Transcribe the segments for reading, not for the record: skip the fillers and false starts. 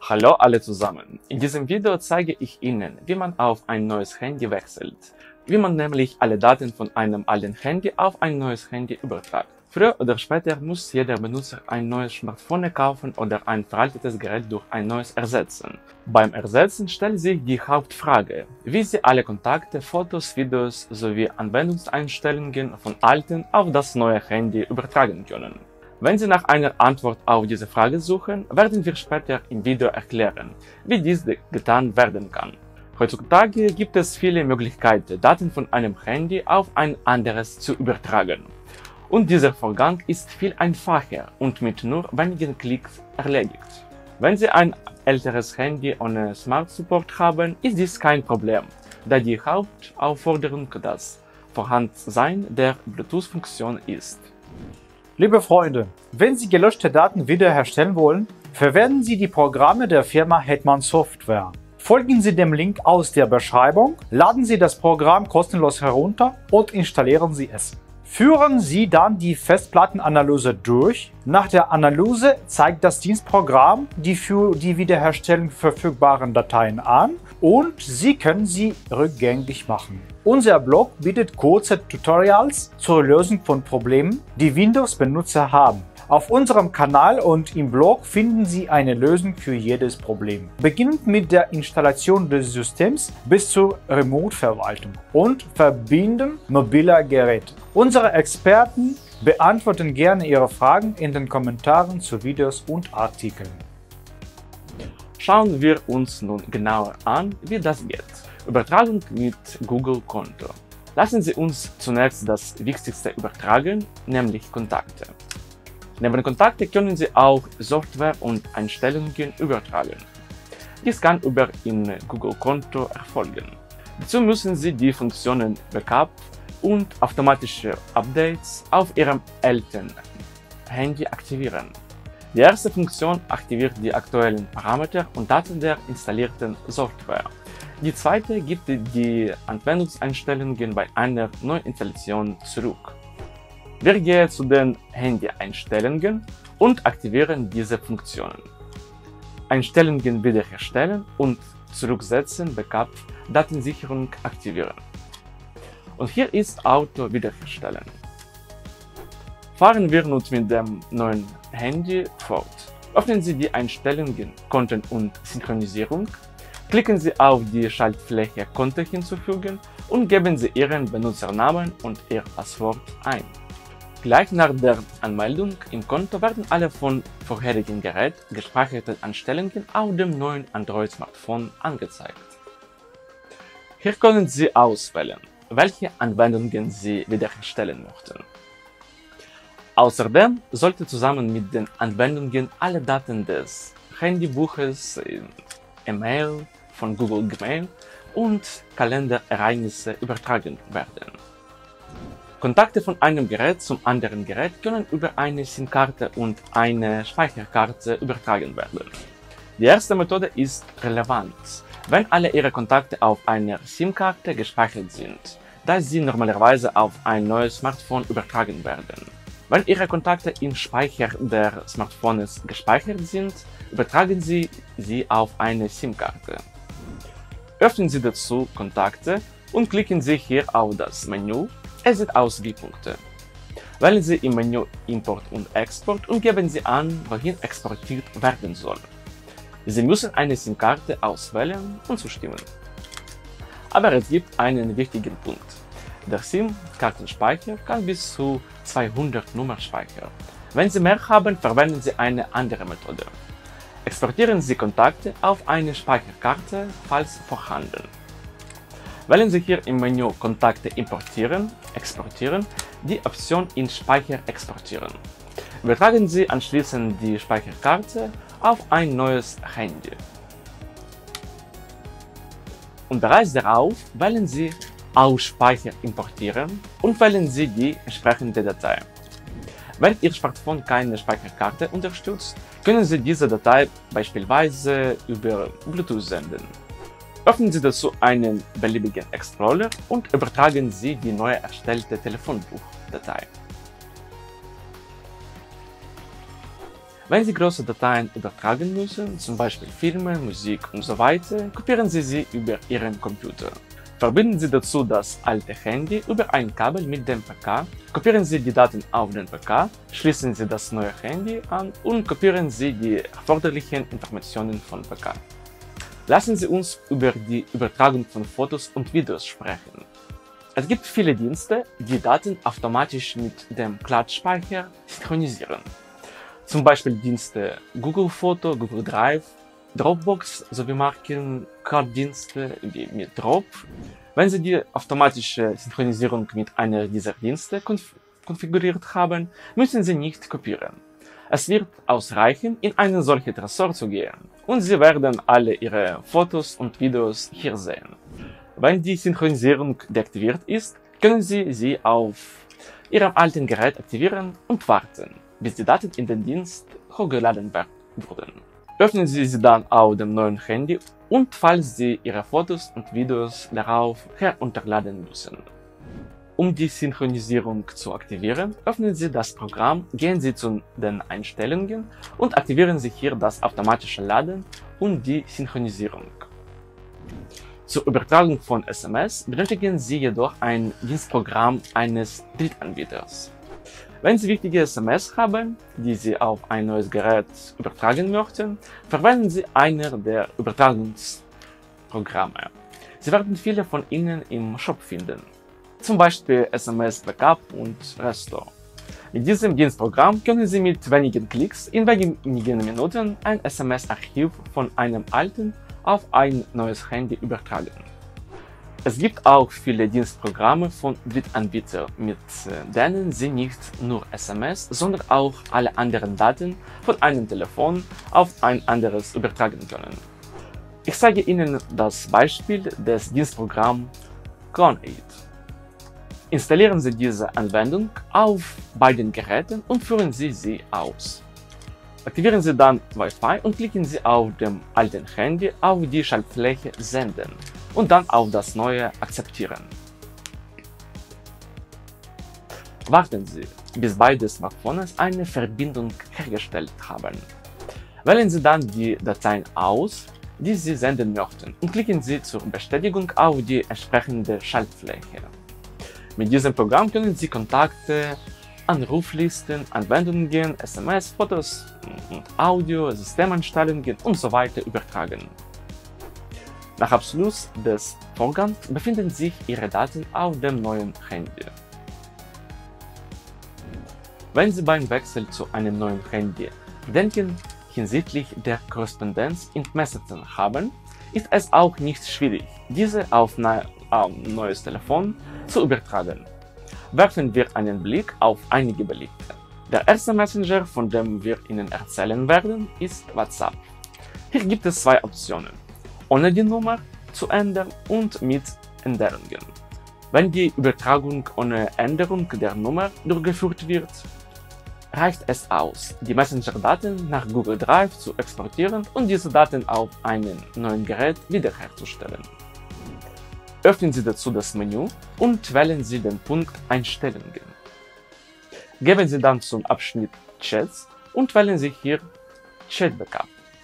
Hallo alle zusammen! In diesem Video zeige ich Ihnen, wie man auf ein neues Handy wechselt, wie man nämlich alle Daten von einem alten Handy auf ein neues Handy übertragt. Früher oder später muss jeder Benutzer ein neues Smartphone kaufen oder ein veraltetes Gerät durch ein neues ersetzen. Beim Ersetzen stellt sich die Hauptfrage, wie Sie alle Kontakte, Fotos, Videos sowie Anwendungseinstellungen von alten auf das neue Handy übertragen können. Wenn Sie nach einer Antwort auf diese Frage suchen, werden wir später im Video erklären, wie dies getan werden kann. Heutzutage gibt es viele Möglichkeiten, Daten von einem Handy auf ein anderes zu übertragen. Und dieser Vorgang ist viel einfacher und mit nur wenigen Klicks erledigt. Wenn Sie ein älteres Handy ohne Smart Support haben, ist dies kein Problem, da die Hauptaufforderung das Vorhandensein der Bluetooth-Funktion ist. Liebe Freunde, wenn Sie gelöschte Daten wiederherstellen wollen, verwenden Sie die Programme der Firma Hetman Software. Folgen Sie dem Link aus der Beschreibung, laden Sie das Programm kostenlos herunter und installieren Sie es. Führen Sie dann die Festplattenanalyse durch. Nach der Analyse zeigt das Dienstprogramm die für die Wiederherstellung verfügbaren Dateien an und Sie können sie rückgängig machen. Unser Blog bietet kurze Tutorials zur Lösung von Problemen, die Windows-Benutzer haben. Auf unserem Kanal und im Blog finden Sie eine Lösung für jedes Problem. Beginnend mit der Installation des Systems bis zur Remote-Verwaltung und Verbinden mobiler Geräte. Unsere Experten beantworten gerne Ihre Fragen in den Kommentaren zu Videos und Artikeln. Schauen wir uns nun genauer an, wie das geht. Übertragung mit Google-Konto. Lassen Sie uns zunächst das Wichtigste übertragen, nämlich Kontakte. Neben Kontakte können Sie auch Software und Einstellungen übertragen. Dies kann über Ihr Google-Konto erfolgen. Dazu müssen Sie die Funktionen Backup und automatische Updates auf Ihrem älteren Handy aktivieren. Die erste Funktion aktiviert die aktuellen Parameter und Daten der installierten Software. Die zweite gibt die Anwendungseinstellungen bei einer Neuinstallation zurück. Wir gehen zu den Handy-Einstellungen und aktivieren diese Funktionen. Einstellungen wiederherstellen und zurücksetzen, Backup, Datensicherung aktivieren. Und hier ist Auto wiederherstellen. Fahren wir nun mit dem neuen Handy fort. Öffnen Sie die Einstellungen Konten und Synchronisierung, klicken Sie auf die Schaltfläche Konto hinzufügen und geben Sie Ihren Benutzernamen und Ihr Passwort ein. Gleich nach der Anmeldung im Konto werden alle von vorherigen Gerät gespeicherten Einstellungen auf dem neuen Android-Smartphone angezeigt. Hier können Sie auswählen, welche Anwendungen Sie wiederherstellen möchten. Außerdem sollte zusammen mit den Anwendungen alle Daten des Handybuches, E-Mail, von Google Gmail und Kalenderereignisse übertragen werden. Kontakte von einem Gerät zum anderen Gerät können über eine SIM-Karte und eine Speicherkarte übertragen werden. Die erste Methode ist relevant, wenn alle Ihre Kontakte auf einer SIM-Karte gespeichert sind, da sie normalerweise auf ein neues Smartphone übertragen werden. Wenn Ihre Kontakte im Speicher der Smartphones gespeichert sind, übertragen Sie sie auf eine SIM-Karte. Öffnen Sie dazu Kontakte und klicken Sie hier auf das Menü. Es sieht aus wie Punkte. Wählen Sie im Menü Import und Export und geben Sie an, wohin exportiert werden soll. Sie müssen eine SIM-Karte auswählen und zustimmen. Aber es gibt einen wichtigen Punkt. Der SIM-Kartenspeicher kann bis zu 200 Nummern speichern. Wenn Sie mehr haben, verwenden Sie eine andere Methode. Exportieren Sie Kontakte auf eine Speicherkarte, falls vorhanden. Wählen Sie hier im Menü Kontakte importieren, exportieren, die Option in Speicher exportieren. Übertragen Sie anschließend die Speicherkarte auf ein neues Handy. Und bereits darauf wählen Sie aus Speicher importieren und wählen Sie die entsprechende Datei. Wenn Ihr Smartphone keine Speicherkarte unterstützt, können Sie diese Datei beispielsweise über Bluetooth senden. Öffnen Sie dazu einen beliebigen Explorer und übertragen Sie die neu erstellte Telefonbuchdatei. Wenn Sie große Dateien übertragen müssen, zum Beispiel Filme, Musik und so weiter, kopieren Sie sie über Ihren Computer. Verbinden Sie dazu das alte Handy über ein Kabel mit dem PK, kopieren Sie die Daten auf den PK, schließen Sie das neue Handy an und kopieren Sie die erforderlichen Informationen von PK. Lassen Sie uns über die Übertragung von Fotos und Videos sprechen. Es gibt viele Dienste, die Daten automatisch mit dem Cloud-Speicher synchronisieren. Zum Beispiel Dienste Google Foto, Google Drive, Dropbox sowie Marken-Cloud-Dienste wie mit Drop. Wenn Sie die automatische Synchronisierung mit einer dieser Dienste konfiguriert haben, müssen Sie nicht kopieren. Es wird ausreichen, in einen solchen Tresor zu gehen und Sie werden alle Ihre Fotos und Videos hier sehen. Wenn die Synchronisierung deaktiviert ist, können Sie sie auf Ihrem alten Gerät aktivieren und warten, bis die Daten in den Dienst hochgeladen wurden. Öffnen Sie sie dann auf dem neuen Handy und falls Sie Ihre Fotos und Videos darauf herunterladen müssen. Um die Synchronisierung zu aktivieren, öffnen Sie das Programm, gehen Sie zu den Einstellungen und aktivieren Sie hier das automatische Laden und die Synchronisierung. Zur Übertragung von SMS benötigen Sie jedoch ein Dienstprogramm eines Drittanbieters. Wenn Sie wichtige SMS haben, die Sie auf ein neues Gerät übertragen möchten, verwenden Sie einer der Übertragungsprogramme. Sie werden viele von ihnen im Shop finden, zum Beispiel SMS Backup und Restore. Mit diesem Dienstprogramm können Sie mit wenigen Klicks in wenigen Minuten ein SMS-Archiv von einem alten auf ein neues Handy übertragen. Es gibt auch viele Dienstprogramme von Drittanbietern, mit denen Sie nicht nur SMS, sondern auch alle anderen Daten von einem Telefon auf ein anderes übertragen können. Ich zeige Ihnen das Beispiel des Dienstprogramms CronAid. Installieren Sie diese Anwendung auf beiden Geräten und führen Sie sie aus. Aktivieren Sie dann Wi-Fi und klicken Sie auf dem alten Handy auf die Schaltfläche Senden und dann auf das neue Akzeptieren. Warten Sie, bis beide Smartphones eine Verbindung hergestellt haben. Wählen Sie dann die Dateien aus, die Sie senden möchten, und klicken Sie zur Bestätigung auf die entsprechende Schaltfläche. Mit diesem Programm können Sie Kontakte, Anruflisten, Anwendungen, SMS, Fotos und Audio, Systemeinstellungen und so weiter übertragen. Nach Abschluss des Vorgangs befinden sich Ihre Daten auf dem neuen Handy. Wenn Sie beim Wechsel zu einem neuen Handy Bedenken hinsichtlich der Korrespondenz in Messenger haben, ist es auch nicht schwierig, diese auf ein neues Telefon zu übertragen. Werfen wir einen Blick auf einige Beliebte. Der erste Messenger, von dem wir Ihnen erzählen werden, ist WhatsApp. Hier gibt es zwei Optionen: ohne die Nummer zu ändern und mit Änderungen. Wenn die Übertragung ohne Änderung der Nummer durchgeführt wird, reicht es aus, die Messenger-Daten nach Google Drive zu exportieren und diese Daten auf einem neuen Gerät wiederherzustellen. Öffnen Sie dazu das Menü und wählen Sie den Punkt Einstellungen. Gehen Sie dann zum Abschnitt Chats und wählen Sie hier Chat Backup.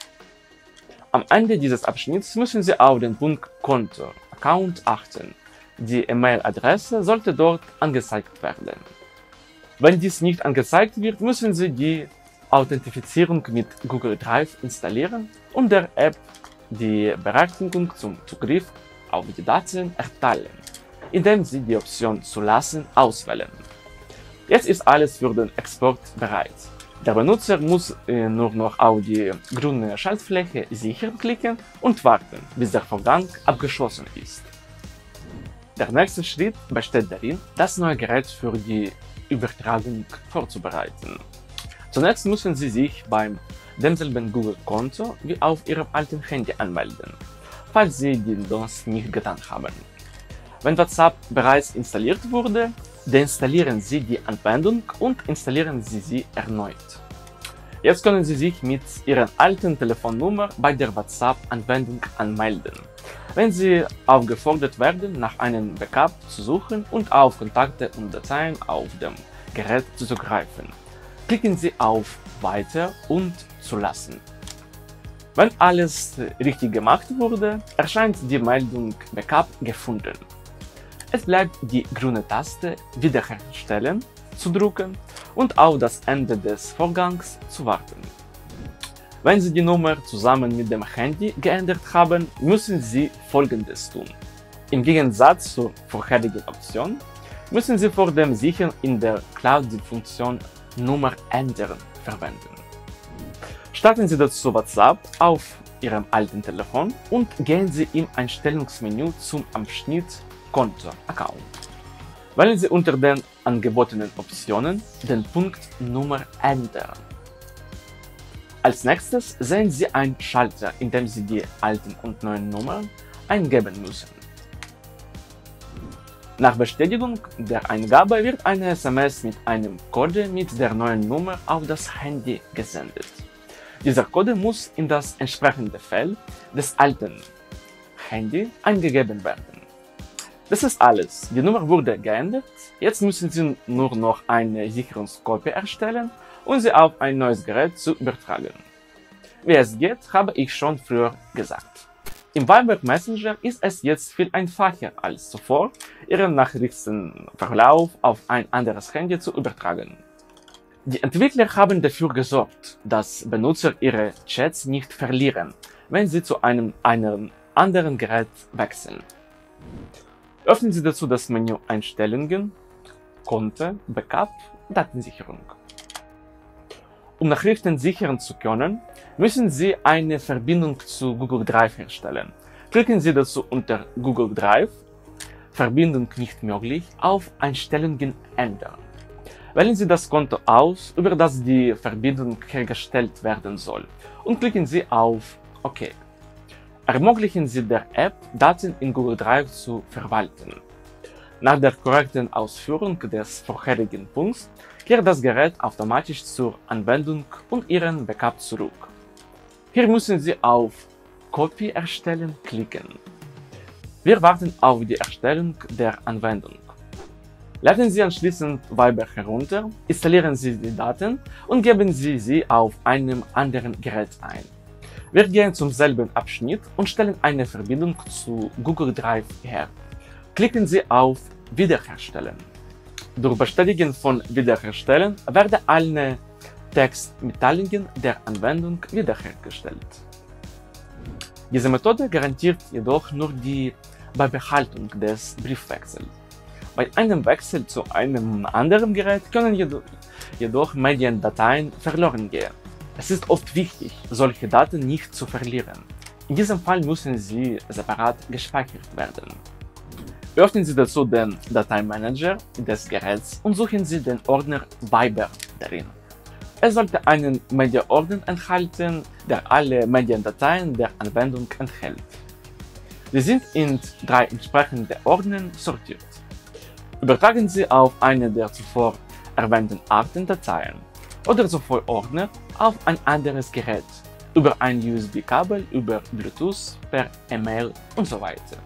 Am Ende dieses Abschnitts müssen Sie auf den Punkt Konto Account achten. Die E-Mail-Adresse sollte dort angezeigt werden. Wenn dies nicht angezeigt wird, müssen Sie die Authentifizierung mit Google Drive installieren und der App die Berechtigung zum Zugriff auf die Daten erteilen, indem Sie die Option Zulassen auswählen. Jetzt ist alles für den Export bereit. Der Benutzer muss nur noch auf die grüne Schaltfläche Sichern klicken und warten, bis der Vorgang abgeschlossen ist. Der nächste Schritt besteht darin, das neue Gerät für die Übertragung vorzubereiten. Zunächst müssen Sie sich beim demselben Google-Konto wie auf Ihrem alten Handy anmelden, falls Sie das nicht getan haben. Wenn WhatsApp bereits installiert wurde, deinstallieren Sie die Anwendung und installieren Sie sie erneut. Jetzt können Sie sich mit Ihrer alten Telefonnummer bei der WhatsApp-Anwendung anmelden. Wenn Sie aufgefordert werden, nach einem Backup zu suchen und auf Kontakte und Dateien auf dem Gerät zuzugreifen, klicken Sie auf Weiter und Zulassen. Wenn alles richtig gemacht wurde, erscheint die Meldung Backup gefunden. Es bleibt die grüne Taste Wiederherstellen zu drücken und auf das Ende des Vorgangs zu warten. Wenn Sie die Nummer zusammen mit dem Handy geändert haben, müssen Sie Folgendes tun. Im Gegensatz zur vorherigen Option müssen Sie vor dem Sichern in der Cloud die Funktion Nummer ändern verwenden. Starten Sie dazu WhatsApp auf Ihrem alten Telefon und gehen Sie im Einstellungsmenü zum Abschnitt Konto Account. Wählen Sie unter den angebotenen Optionen den Punkt Nummer ändern. Als nächstes sehen Sie einen Schalter, in dem Sie die alten und neuen Nummern eingeben müssen. Nach Bestätigung der Eingabe wird eine SMS mit einem Code mit der neuen Nummer auf das Handy gesendet. Dieser Code muss in das entsprechende Feld des alten Handy eingegeben werden. Das ist alles. Die Nummer wurde geändert. Jetzt müssen Sie nur noch eine Sicherungskopie erstellen und sie auf ein neues Gerät zu übertragen. Wie es geht, habe ich schon früher gesagt. Im Viber Messenger ist es jetzt viel einfacher als zuvor, Ihren Nachrichtenverlauf auf ein anderes Handy zu übertragen. Die Entwickler haben dafür gesorgt, dass Benutzer ihre Chats nicht verlieren, wenn sie zu einem anderen Gerät wechseln. Öffnen Sie dazu das Menü Einstellungen, Konto, Backup, Datensicherung. Um Nachrichten sichern zu können, müssen Sie eine Verbindung zu Google Drive herstellen. Klicken Sie dazu unter Google Drive, Verbindung nicht möglich, auf Einstellungen ändern. Wählen Sie das Konto aus, über das die Verbindung hergestellt werden soll, und klicken Sie auf OK. Ermöglichen Sie der App, Daten in Google Drive zu verwalten. Nach der korrekten Ausführung des vorherigen Punkts kehrt das Gerät automatisch zur Anwendung und Ihren Backup zurück. Hier müssen Sie auf Kopie erstellen klicken. Wir warten auf die Erstellung der Anwendung. Laden Sie anschließend Viber herunter, installieren Sie die Daten und geben Sie sie auf einem anderen Gerät ein. Wir gehen zum selben Abschnitt und stellen eine Verbindung zu Google Drive her. Klicken Sie auf Wiederherstellen. Durch Bestätigen von Wiederherstellen werden alle Textmitteilungen der Anwendung wiederhergestellt. Diese Methode garantiert jedoch nur die Beibehaltung des Briefwechsels. Bei einem Wechsel zu einem anderen Gerät können jedoch Mediendateien verloren gehen. Es ist oft wichtig, solche Daten nicht zu verlieren. In diesem Fall müssen sie separat gespeichert werden. Öffnen Sie dazu den Dateimanager des Geräts und suchen Sie den Ordner Viber darin. Es sollte einen Media-Ordner enthalten, der alle Mediendateien der Anwendung enthält. Sie sind in 3 entsprechende Ordner sortiert. Übertragen Sie auf eine der zuvor erwähnten Arten Dateien oder zuvor Ordner auf ein anderes Gerät, über ein USB-Kabel, über Bluetooth, per E-Mail und so weiter.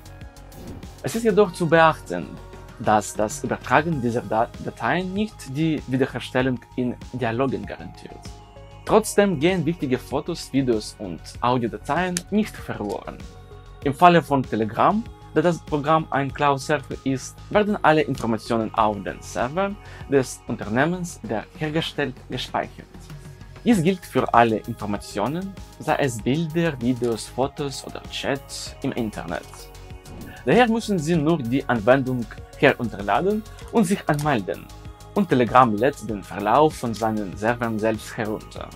Es ist jedoch zu beachten, dass das Übertragen dieser Dateien nicht die Wiederherstellung in Dialogen garantiert. Trotzdem gehen wichtige Fotos, Videos und Audiodateien nicht verloren. Im Falle von Telegram, da das Programm ein Cloud-Server ist, werden alle Informationen auf den Servern des Unternehmens, der hergestellt, gespeichert. Dies gilt für alle Informationen, sei es Bilder, Videos, Fotos oder Chats im Internet. Daher müssen Sie nur die Anwendung herunterladen und sich anmelden, und Telegram lädt den Verlauf von seinen Servern selbst herunter.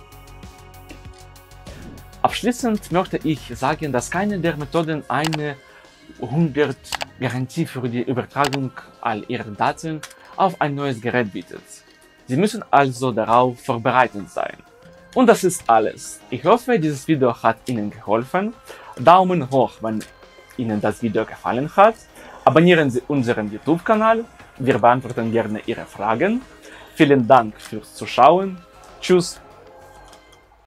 Abschließend möchte ich sagen, dass keine der Methoden eine 100% Garantie für die Übertragung all Ihrer Daten auf ein neues Gerät bietet. Sie müssen also darauf vorbereitet sein. Und das ist alles. Ich hoffe, dieses Video hat Ihnen geholfen. Daumen hoch, wenn Ihnen das Video gefallen hat. Abonnieren Sie unseren YouTube-Kanal. Wir beantworten gerne Ihre Fragen. Vielen Dank fürs Zuschauen. Tschüss.